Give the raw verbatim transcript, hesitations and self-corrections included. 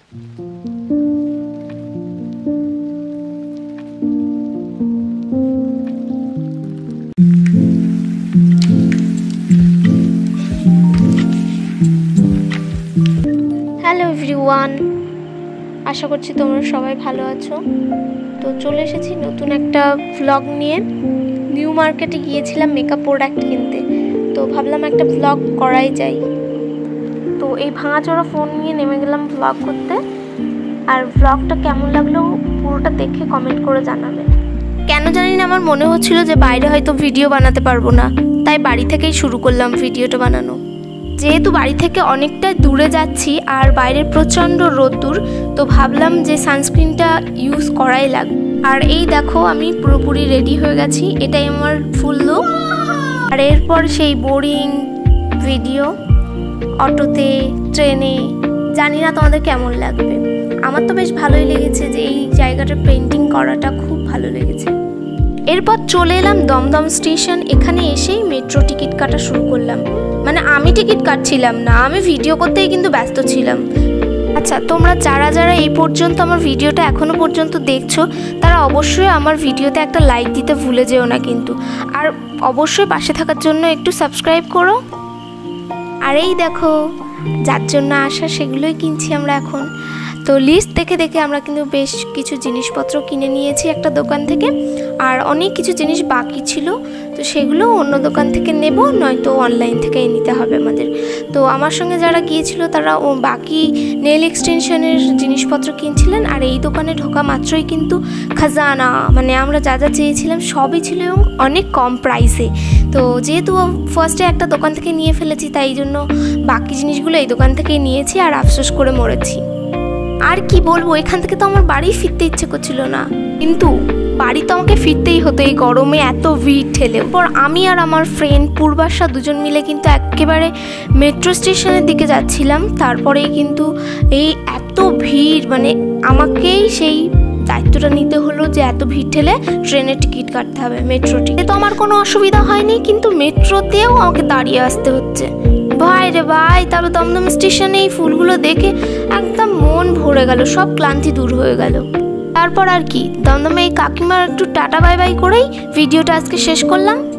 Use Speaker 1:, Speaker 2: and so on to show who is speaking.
Speaker 1: Hello everyone, আশা করছি তোমরা সবাই ভালো আছো। তো চলে এসেছি নতুন একটা ভ্লগ নিয়ে। নিউ মার্কেটে গিয়েছিলাম মেকআপ প্রোডাক্ট কিনতে, তো ভাবলাম একটা ভ্লগ করাই যায়। তো এই ভাঙাচোরা ফোন নিয়ে নেমে গেলাম ভ্লগ করতে। আর ভ্লগটা কেমন লাগলো পুরোটা দেখে কমেন্ট করে জানাবে। কেন জানি না আমার মনে হচ্ছিল যে বাইরে হয়তো ভিডিও বানাতে পারবো না, তাই বাড়ি থেকেই শুরু করলাম ভিডিওটা বানানো। যেহেতু বাড়ি থেকে অনেকটা দূরে যাচ্ছি আর বাইরের প্রচণ্ড রোদ্দুর, তো ভাবলাম যে সানস্ক্রিনটা ইউজ করাই লাগবে। আর এই দেখো আমি পুরোপুরি রেডি হয়ে গেছি, এটাই আমার ফুল লুক। আর এরপর সেই বোরিং ভিডিও অটোতে, ট্রেনে, জানি না তোমাদের কেমন লাগবে। আমার তো বেশ ভালোই লেগেছে, যে এই জায়গাটা পেন্টিং করাটা খুব ভালো লেগেছে। এরপর চলে এলাম দমদম স্টেশন। এখানে এসেই মেট্রো টিকিট কাটা শুরু করলাম। মানে আমি টিকিট কাটছিলাম না, আমি ভিডিও করতেই কিন্তু ব্যস্ত ছিলাম। আচ্ছা, তোমরা যারা যারা এই পর্যন্ত আমার ভিডিওটা এখনও পর্যন্ত দেখছো, তারা অবশ্যই আমার ভিডিওতে একটা লাইক দিতে ভুলে যেও না কিন্তু। আর অবশ্যই পাশে থাকার জন্য একটু সাবস্ক্রাইব করো। আর এই দেখো, যার জন্য আসা সেগুলোই কিনছি আমরা এখন। তো লিস্ট দেখে দেখে আমরা কিন্তু বেশ কিছু জিনিসপত্র কিনে নিয়েছি একটা দোকান থেকে। আর অনেক কিছু জিনিস বাকি ছিল, তো সেগুলো অন্য দোকান থেকে নেব, নয়তো অনলাইন থেকেই নিতে হবে আমাদের। তো আমার সঙ্গে যারা গিয়েছিল তারা ও বাকি নেল এক্সটেনশনের জিনিসপত্র কিনছিলেন। আর এই দোকানে ঢোকা মাত্রই কিন্তু খাজানা, মানে আমরা যা যা চেয়েছিলাম সবই ছিল এবং অনেক কম প্রাইসে। তো যেহেতু ফার্স্টে একটা দোকান থেকে নিয়ে ফেলেছি, তাই জন্য বাকি জিনিসগুলো এই দোকান থেকেই নিয়েছি আর আফসোস করে মরেছি। আর কি বলবো, এখান থেকে তো আমার বাড়ি ফিরতে ইচ্ছে করছিল না, কিন্তু বাড়ি তো আমাকে ফিরতেই হতো এই গরমে এত ভিড় ঠেলে। পর আমি আর আমার ফ্রেন্ড পূর্বাশা দুজন মিলে কিন্তু একেবারে মেট্রো স্টেশনের দিকে যাচ্ছিলাম। তারপরেই কিন্তু এই এত ভিড়, মানে আমাকেই সেই দায়িত্বটা নিতে হলো যে এত ভিড় ঠেলে ট্রেনের টিকিট কাটতে হবে। মেট্রো টিকিট তো আমার কোনো অসুবিধা হয়নি, কিন্তু মেট্রোতেও আমাকে দাঁড়িয়ে আসতে হচ্ছে। ভাই রে ভাই, তারপর দমদম স্টেশনে এই ফুলগুলো দেখে একদম মন ভরে গেল, সব ক্লান্তি দূর হয়ে গেল। তারপর আর কি, দমদমে এই কাকিমার একটু টাটা বাই বাই করেই ভিডিওটা আজকে শেষ করলাম।